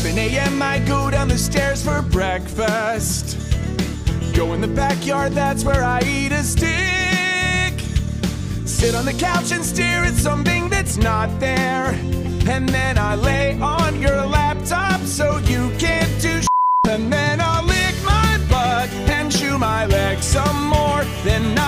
7 a.m. I go down the stairs for breakfast. Go in the backyard, that's where I eat a steak. Sit on the couch and stare at something that's not there. And then I lay on your laptop so you can't do shit. And then I'll lick my butt and chew my leg some more. Then